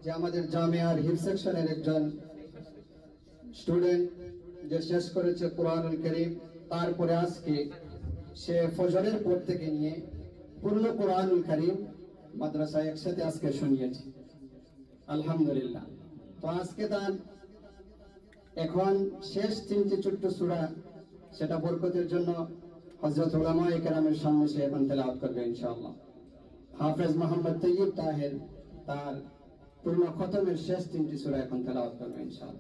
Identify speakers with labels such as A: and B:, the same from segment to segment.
A: যে আমাদের জামিয়ার হিফজ সেকশনের একজন স্টুডেন্ট যে শেষ করেছে কুরআনুল কারীম, তারপরে আজকে সে ফজরের পর থেকে নিয়ে পূর্ণ কুরআনুল কারীম মাদ্রাসায় একসাথে আজকে শুনিয়েছে। আলহামদুলিল্লাহ। তো আজকে তার এখন শেষ 3টি ছোট্ট সূরা, সেটা বরকতের জন্য হযরত উলামায়ে কেরামের সামনে সে এখন তেলাওয়াত করবে ইনশাআল্লাহ। হাফেজ মোহাম্মদ তৈয়ব তাহের তার পূর্ণ খতমের শেষ 3টি সূরা এখন তেলাওয়াত করবে ইনশাআল্লাহ।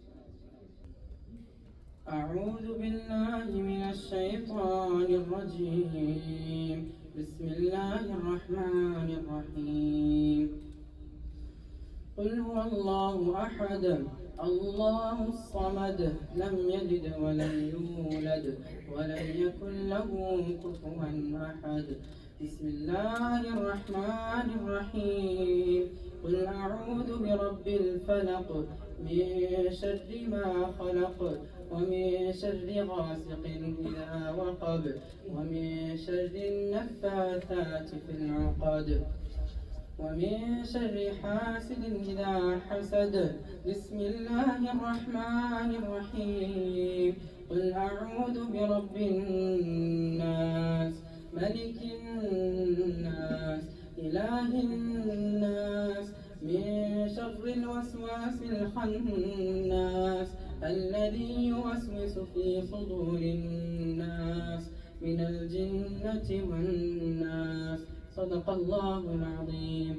B: أعوذ بالله من الشيطان الرجيم. بسم الله الرحمن الرحيم. قل هو الله أحد الله الصمد لم يلد ولم يولد ولم يكن له كفوا أحد. بسم الله الرحمن الرحيم. قل أعوذ برب الفلق من شر ما خلق ومن شر غاسق إذا وقب ومن شر النفاثات في العقد ومن شر حاسد إذا حسد. بسم الله الرحمن الرحيم. قل أعوذ برب الناس ملك الناس إله الناس من شر الوسواس الخناس الذي يوسوس في صدور الناس من الجنة والناس. صدق الله العظيم.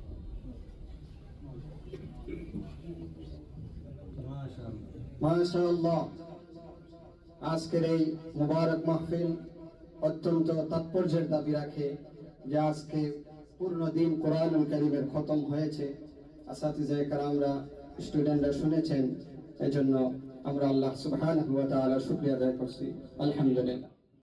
A: মাশাআল্লাহ। আজকের এই মুবারক মাহফিল অত্যন্ত তাৎপর্যের দাবি রাখে যে আজকে পূর্ণ দিন কুরআনুল কারীমের খতম হয়েছে। আসাতিজায়ে কেরামরা, স্টুডেন্টরা শুনেছেন, এজন্য আমরা আল্লাহ সুবহানাহু ওয়া তাআলা শুকরিয়া আদায় করছি। আলহামদুলিল্লাহ।